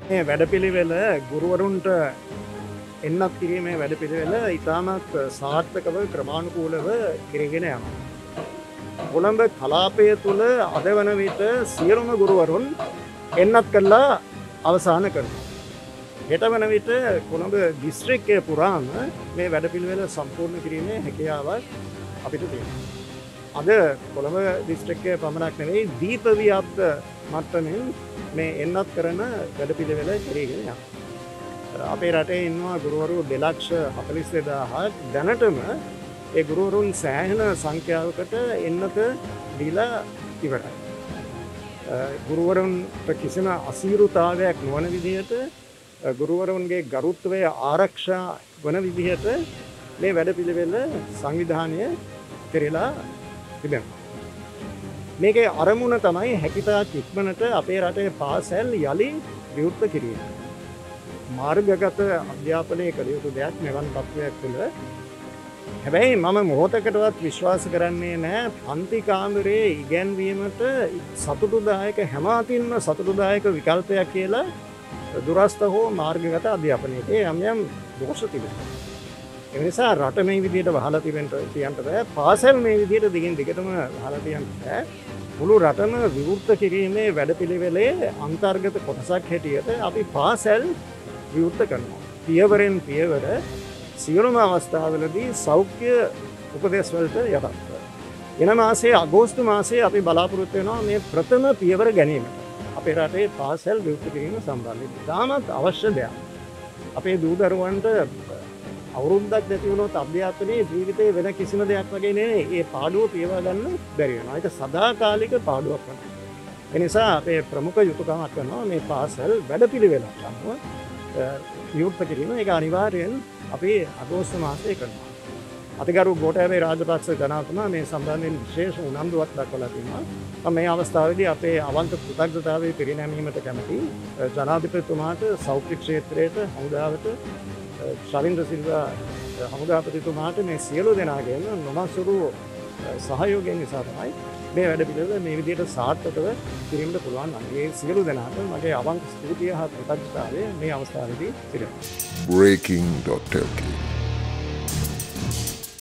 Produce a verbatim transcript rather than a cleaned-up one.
මේ වැඩපිළිවෙල ගුරුවරුන්ට එන්නත් කිරීමේ වැඩපිළිවෙල ඉතාමත් සාර්ථකව ක්‍රමානුකූලව කෙරගෙන යනවා. කොළඹ කලාපය තුළ අද වන විට සියලුම ගුරුවරුන් එන්නත් කළා අවසන් කරනවා. හෙට වන විට කොළඹ දිස්ත්‍රික්කය පුරාම මේ වැඩපිළිවෙල සම්පූර්ණ කිරීමේ හැකියාවක් අපිට තියෙනවා. අද කොළඹ දිස්ත්‍රික්කය පමණක් නෙවෙයි දීප ව්‍යාප්ත මට්ටමින් මේ එන්නත් කරන වැඩපිළිවෙල කෙරගෙන යනවා. අපේ රටේ ඉන්නවා ගුරුවරු දෙලක්ෂ හතළිස් දෙදාහක් දැනටම ඒ ගුරුවරුන් සෑහෙන සංඛ්‍යාවකට එන්නත දීලා ඉවරයි. ගුරුවරුන්ට කිසිම අසීරුතාවයක් නොවන විදිහට ගුරුවරුන්ගේ ගරුත්වය ආරක්ෂා වන විදිහට මේ වැඩපිළිවෙල සංවිධානය කෙරෙලා තිබෙනවා. මේකේ අරමුණ තමයි හැකිතාක් ඉක්මනට අපේ රටේ පාසල් යලි විවෘත කිරීම. මාර්ගගත අධ්‍යාපනය කළ යුතු දෙයක් මෙවන් තත්ත්වයක් තුළ. හැබැයි මම මොහොතකටවත් විශ්වාස කරන්නේ නැහැ පන්ති කාමරයේ ඉගැන්වීමට සතුටුදායක හැම අතින්ම සතුටුදායක විකල්පයක් කියලා දුරස්ත හෝ මාර්ගගත අධ්‍යාපනයේ යම් යම් දෝෂ තිබෙනවා. ඒ නිසා රට මේ විදිහට වහලා තිබෙන්න කියන්න බෑ. පාසල් මේ විදිහට දිගින් දිගටම වහලා තියන්න බෑ. මුළු රටම විවෘත කිරීමේ වැඩපිළිවෙලේ අන්තර්ගත කොටසක් හැටියට අපි පාසල් විවෘත කරනවා. පියවරෙන් පියවර සියලුම අවස්ථාවලදී සෞඛ්‍ය උපදෙස් වලට යටත්ව. එන මාසයේ අගෝස්තු මාසයේ අපි බලාපොරොත්තු වෙනවා මේ ප්‍රථම පියවර ගැනීමට. අපේ රටේ පාසල් විවෘත කිරීම සම්බන්ධයෙන් ඉතාමත් අවශ්‍ය දෙයක්. අපේ දූ දරුවන්ට අවුරුද්දක් නැති වුණොත් අධ්‍යාපනයේ ජීවිතේ වෙන කිසිම දෙයක් වගේ නෙවෙයි. ඒ පාඩුව පියවා ගන්න බැරි වෙනවා. ඒක සදාකාලික පාඩුවක් වෙනවා. ඒ නිසා අපේ ප්‍රමුඛ යුතුයකමක් වෙනවා මේ පාසල් වැඩපිළිවෙලක් අනුව විවෘත කිරීම. ඒක අනිවාර්යෙන් අපි අගෝස්තු මාසයේ කරනවා. අතිගරු ගෝඨාභය රාජපක්ෂ ජනාධිපතිතුමා මේ සම්බන්ධයෙන් විශේෂ උනන්දුවක් දක්වලා තිනවා. මම මේ අවස්ථාවේදී අපේ අවන්ත කෘතඥතාවය පිරිනැමීමට කැමැති ජනාධිපතිතුමාට සෞඛ්‍ය ක්ෂේත්‍රයට හමුදාවට ශවින්ද්‍ර සිල්වා හමුදාපතිතුමාට මේ සියලු දෙනාගේම නොමසුරු සහයෝගයෙන් නිසා තමයි මේ වැඩපිළිවෙල මේ විදිහට සාර්ථකව කිරීමට පුළුවන්. මේ සියලු දෙනාට මගේ අවංක ස්තුතිය හා කෘතඥතාවය මේ අවස්ථාවේදී පිළිගන්නවා. breaking dot l k